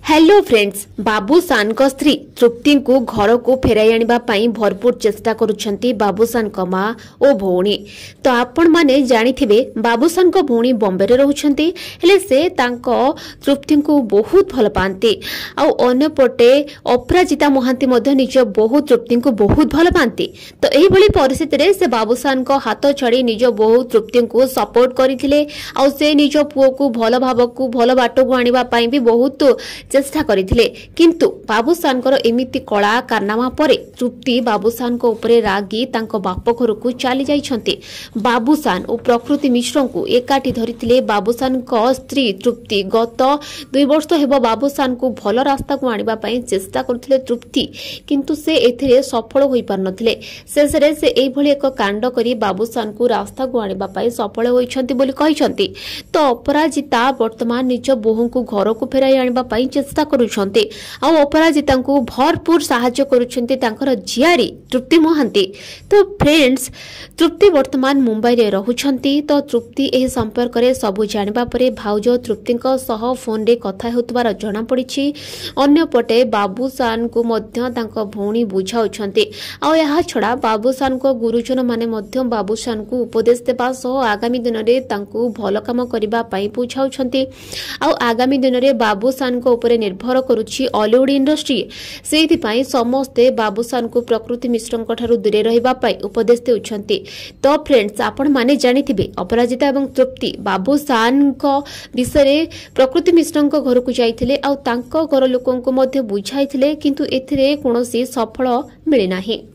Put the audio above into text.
Hello friends, बाबूसान को स्त्री तृप्ति को घर को फेराई आनिबा पई भरपूर चेष्टा करुछंती बाबूसान को मां ओ भौणी। तो आपण माने जानिथिबे बाबूसान को भौणी बॉम्बे रे रहउछंती, हेले से तांको तृप्ति को बहुत भल पांती। आ अन्य पटे अपराजिता महांती मध्ये निज बहुत तृप्ति को बहुत भल पांती। तो एही भली परिस्थिति रे से बाबूसान को हाथ छाड़ी निज बहुत तृप्ति को सपोर्ट करथिले। आ से निज पुओ को भल भाव को भल बाट को आनिबा पई भी बहुत चेष्टा करथिले, किंतु बाबूसान को एमिति कला कारनामा परे तृप्ति बाबूसान को ऊपर रागी तांको बाप घर को चली जाइछंती। बाबूसान और प्रकृति मिश्र को एकाठी धरिथिले। बाबूसान को स्त्री तृप्ति गत 2 वर्ष हेबो बाबूसान को भल रास्ता को आनिबा पई चेष्टा करथिले तृप्ति, किंतु से एथिरे सफल होई पारनथिले। शेषरे से एई भली एक कांड करी बाबूसान को रास्ता को आनिबा पई सफल होइछंती बोली कहिछंती। तो अपराजिता वर्तमान निज बोहू को घर को फेराई आनिबा पई चेष्टा करुछंती। आ अपराजिता को भरपूर सहायता करुछंती तांकर जियारी तृप्ति महांती। तो फ्रेंड्स, तृप्ति वर्तमान मुंबई रे रहुछंती। तो तृप्ति एही संपर्क रे सबु जानिबा परे भाउज तृप्ति को सह फोन रे कथा हेउतबार जणा पड़िछि। अन्य पटे बाबूसान को मध्य तांको भौणी बुझाउछंती। आ यहा छडा बाबूसान को गुरुजन माने मध्य बाबूसान को उपदेश देबा सह आगामी दिन रे तांको भल काम करिबा पई बुझाउछंती। आ आगामी दिन रे बाबूसान को ऊपर निर्भर करुछि हॉलीवुड इंडस्ट्री। सेहि पई समस्ते बाबूसान को प्रकृति मिश्रଙ୍କ ठारू दूरे रहिबा पई उपदेश देउछंती। तो फ्रेंड्स, आपण माने जानिथिबे अपराजिता एवं तृप्ति बाबूसान को विषय प्रकृति मिश्रଙ୍କ घर को जाइथिले आ तांको घर लोकंको मध्ये बुझाइथिले, किंतु एथिरे कोनोसी सफल मिले नाही।